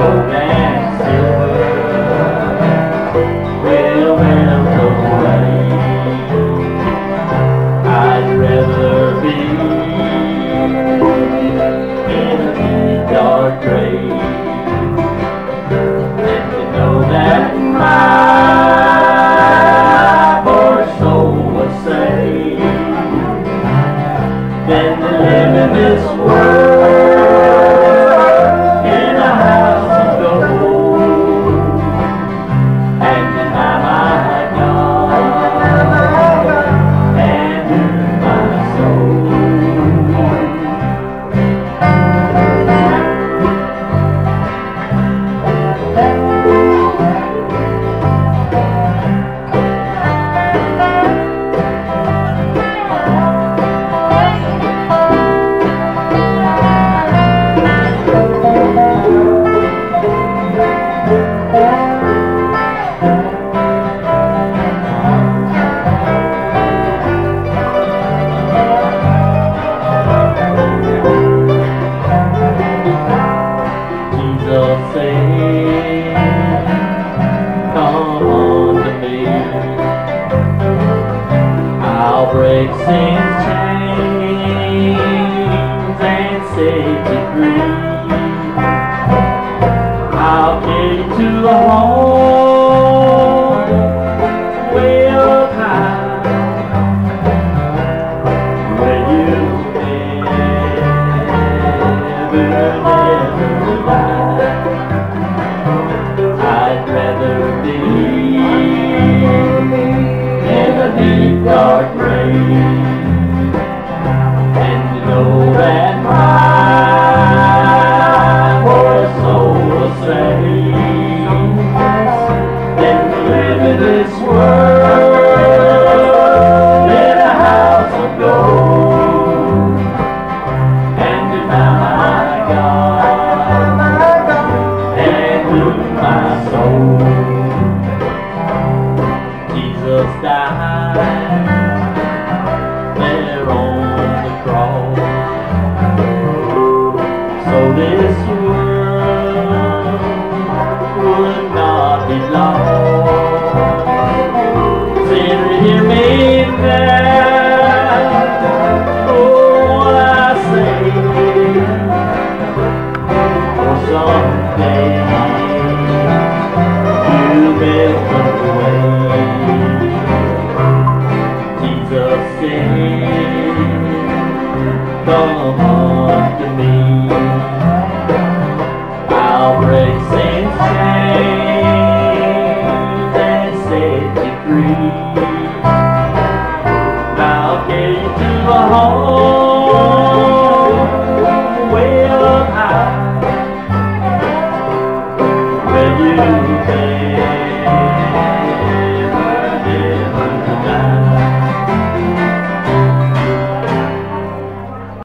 gold and silver will melt away. I'd rather be in a deep dark grave than to know that my poor soul was saved, than to live in this world in a house of gold and deny my God and lose my soul. Jesus said, come unto me, I'll break sin's chains and set you free.